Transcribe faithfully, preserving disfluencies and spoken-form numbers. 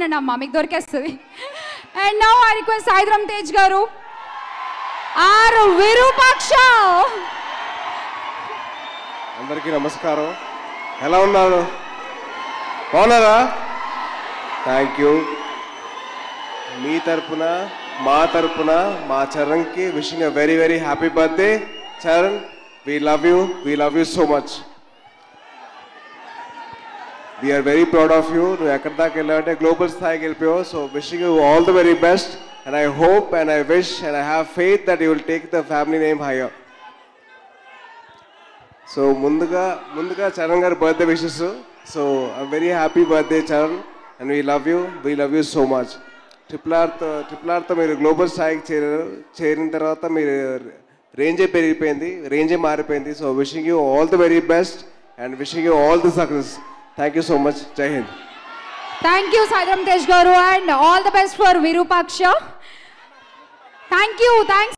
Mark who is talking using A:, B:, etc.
A: చూడండి అమ్మా, మీకు దొరికేస్తుంది. And now I request Sai Dharam Tej గారు ఆర్ విరూపాక్ష.
B: అందరికీ నమస్కారం. ఎలా ఉన్నారు? బాగున్నారా? Thank you. మీ తరపున మా తరపున మా చరణ్కి wishing a very very happy birthday. Charan, we love you, we love you so much. We are very proud of you. నువ్వు ఎక్కడి దాకా వెళ్ళావంటే గ్లోబల్ స్థాయికి వెళ్ళిపోయావు. So wishing you all the very best. And I hope and I wish and I have faith that you will take the family name higher. So ముందుగా ముందుగా చరణ్ గారి birthday wishes. So I very happy birthday Charan, and we love you, we love you so much. Triple ఆర్తో triple ఆర్తో మీరు global స్థాయికి చేరారు. చేరిన తర్వాత మీరు రేంజే పెరిగిపోయింది, రేంజే మారిపోయింది. So wishing you all the very best and wishing you all the success. Thank you so much. జై హింద్.
A: థ్యాంక్ యూ సాయి ధరమ్ తేజ్ గారు and all the best for Virupaksha. Thank you. Thanks.